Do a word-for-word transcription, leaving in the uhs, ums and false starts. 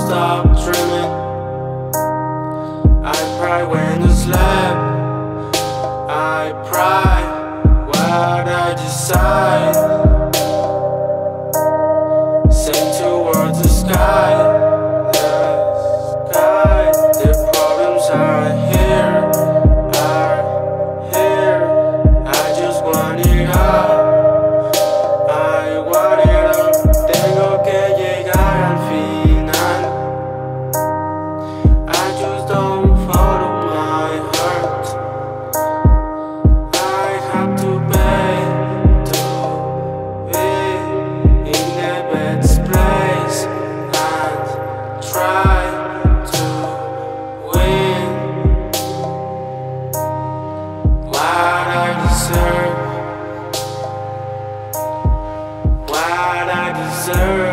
stop dreaming. I pray when you sleep. I pray what I decide. Sing towards the sky, the sky. The problems are here, are here. I just want it all. I want it all. Tengo que llegar al final. I just don't follow my heart. I have to pay to be in the best place and try to win what I deserve. What I deserve.